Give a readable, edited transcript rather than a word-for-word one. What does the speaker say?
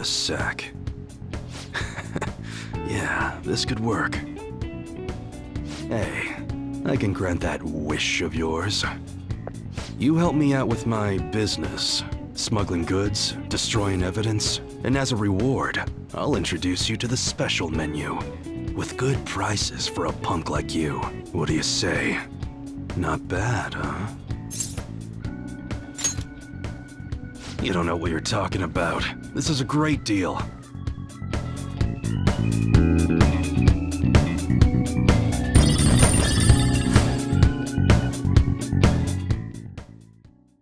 a sec. Yeah, this could work. Hey, I can grant that wish of yours. You help me out with my business, smuggling goods, destroying evidence, and as a reward, I'll introduce you to the special menu, with good prices for a punk like you. What do you say? Not bad, huh? You don't know what you're talking about. This is a great deal.